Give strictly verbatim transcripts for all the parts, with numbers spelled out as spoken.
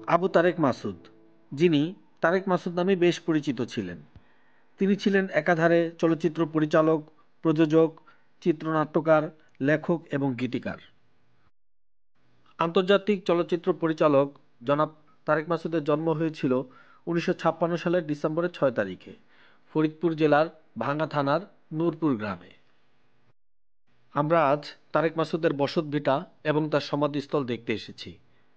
আবু তারেক মাসুদ, যিনি তারেক মাসুদ নামে বেশ পরিচিত ছিলেন। তিনি ছিলেন একাধারে চলচ্চিত্র পরিচালক, প্রযোজক, চিত্রনাট্যকার, লেখক এবং গীতিকার। আন্তর্জাতিক চলচ্চিত্র পরিচালক জনাব তারেক মাসুদের জন্ম হয়েছিল উনিশশো ছাপ্পান্ন সালের ডিসেম্বরের ছয় তারিখে ফরিদপুর জেলার ভাঙ্গা থানার নূরপুর গ্রামে। আমরা আজ তারেক মাসুদের বসতভিটা এবং তার সমাধিস্থল দেখতে এসেছি।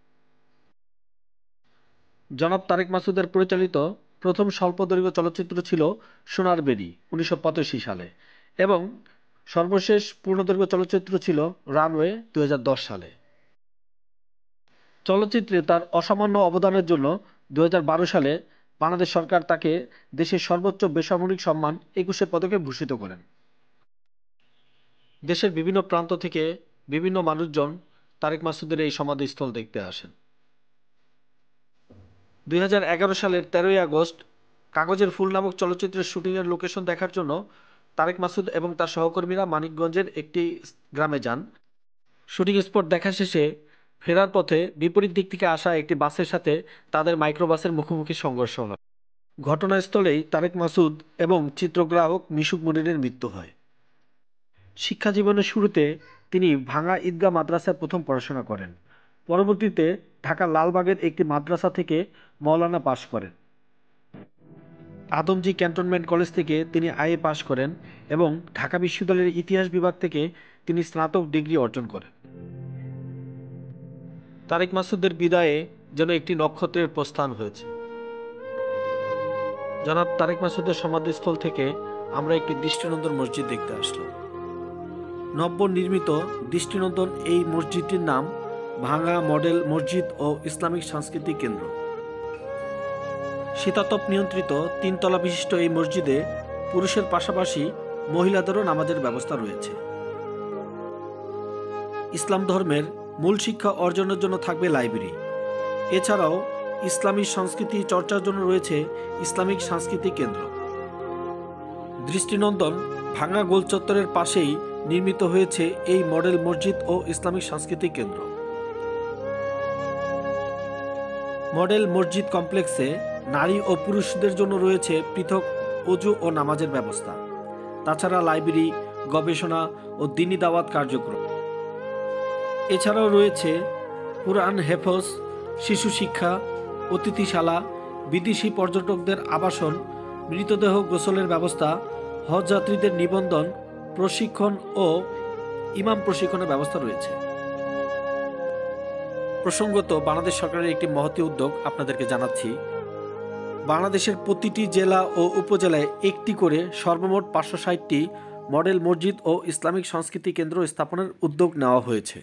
জনাব তারেক মাসুদের পরিচালিত প্রথম স্বল্পদৈর্ঘ্য চলচ্চিত্র ছিল সোনার বেড়ি উনিশশো পঁচাশি সালে এবং সর্বশেষ পূর্ণদৈর্ঘ্য চলচ্চিত্র ছিল রানওয়ে দুই হাজার দশ সালে। চলচ্চিত্রে তার অসামান্য অবদানের জন্য দুই হাজার বারো সালে বাংলাদেশ সরকার তাকে দেশের সর্বোচ্চ বেসামরিক সম্মান একুশে পদকে ভূষিত করেন। দেশের বিভিন্ন প্রান্ত থেকে বিভিন্ন মানুষজন তারেক মাসুদের এই সমাধিস্থল দেখতে আসেন। দুই হাজার এগারো সালের তেরোই আগস্ট কাগজের ফুল নামক চলচ্চিত্রের শুটিংয়ের লোকেশন দেখার জন্য তারেক মাসুদ এবং তার সহকর্মীরা মানিকগঞ্জের একটি গ্রামে যান। শুটিং স্পট দেখা শেষে ফেরার পথে বিপরীত দিক থেকে আসা একটি বাসের সাথে তাদের মাইক্রোবাসের মুখোমুখি সংঘর্ষ হয়। ঘটনাস্থলেই তারেক মাসুদ এবং চিত্রগ্রাহক মিশুক মনিরের মৃত্যু হয়। শিক্ষা জীবনের শুরুতে তিনি ভাঙ্গা ঈদগাহ মাদ্রাসায় প্রথম পড়াশোনা করেন। পরবর্তীতে ঢাকার লালবাগের একটি মাদ্রাসা থেকে মওলানা পাশ করেন। আদমজী ক্যান্টনমেন্ট কলেজ থেকে তিনি আইএ পাশ করেন এবং ঢাকা বিশ্ববিদ্যালয়ের ইতিহাস বিভাগ থেকে তিনি স্নাতক ডিগ্রি অর্জন করেন। তারেক মাসুদের বিদায়ে যেন একটি নক্ষত্রের প্রস্থান হয়েছে। জনাব তারেক মাসুদের সমাধিস্থল থেকে আমরা একটি দৃষ্টিনন্দন মসজিদ দেখতে আসলাম। নবনির্মিত দৃষ্টিনন্দন এই মসজিদটির নাম ভাঙ্গা মডেল মসজিদ ও ইসলামিক সাংস্কৃতিক কেন্দ্র। শীতাতপ নিয়ন্ত্রিত তিনতলা বিশিষ্ট এই মসজিদে পুরুষের পাশাপাশি মহিলাদেরও নামাজের ব্যবস্থা রয়েছে। ইসলাম ধর্মের মূল শিক্ষা অর্জনের জন্য থাকবে লাইব্রেরি। এছাড়াও ইসলামী সংস্কৃতি চর্চার জন্য রয়েছে ইসলামিক সাংস্কৃতিক কেন্দ্র। দৃষ্টিনন্দন ভাঙ্গা গোল চত্বরের পাশেই নির্মিত হয়েছে এই মডেল মসজিদ ও ইসলামিক সাংস্কৃতিক কেন্দ্র। মডেল মসজিদ কমপ্লেক্সে নারী ও পুরুষদের জন্য রয়েছে পৃথক ওযু ও নামাজের ব্যবস্থা। তাছাড়া লাইব্রেরি, গবেষণা ও দ্বীনি দাওয়াত কার্যক্রম। এছাড়াও রয়েছে কুরআন হেফজ, শিশু শিক্ষা, অতিথিশালা, বিদেশি পর্যটকদের আবাসন, মৃতদেহ গোসলের ব্যবস্থা, হজ যাত্রীদের নিবন্ধন, প্রশিক্ষণ ও ইমাম প্রশিক্ষণের ব্যবস্থা রয়েছে। প্রসঙ্গত বাংলাদেশ সরকারের একটি মহতী উদ্যোগ আপনাদেরকে জানাচ্ছি। বাংলাদেশের প্রতিটি জেলা ও উপজেলায় একটি করে সর্বমোট পাঁচশো ষাটটি মডেল মসজিদ ও ইসলামিক সংস্কৃতি কেন্দ্র স্থাপনের উদ্যোগ নেওয়া হয়েছে।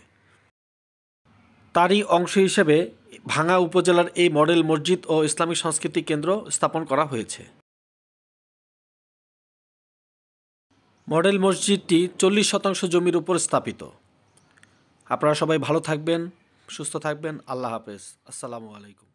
তারই অংশ হিসেবে ভাঙ্গা উপজেলার এই মডেল মসজিদ ও ইসলামিক সংস্কৃতি কেন্দ্র স্থাপন করা হয়েছে। মডেল মসজিদটি চল্লিশ শতাংশ জমির উপর স্থাপিত। আপনারা সবাই ভালো থাকবেন, সুস্থ থাকবেন। আল্লাহ হাফেজ। আসসালামু আলাইকুম।